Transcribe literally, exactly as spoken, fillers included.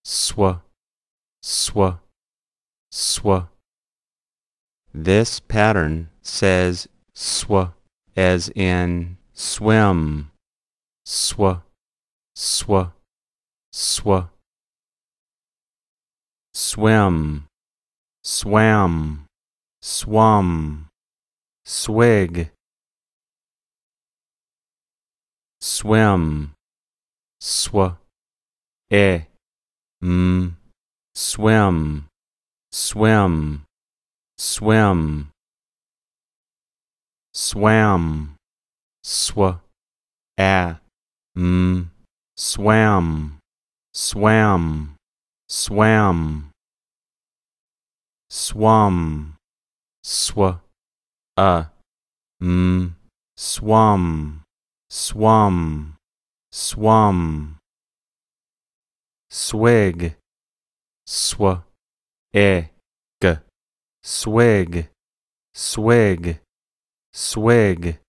sw, sw, sw. This pattern says sw as in swim, sw, sw, sw. Swim, swam, swum, swig. Swim, sw, e, m, swim, swim, swim. Swam, sw, a, m, swam, swam, swam. Swum, sw, a, m, swum, swum, swum. Swig, sw, e, g, swig, swig, swig.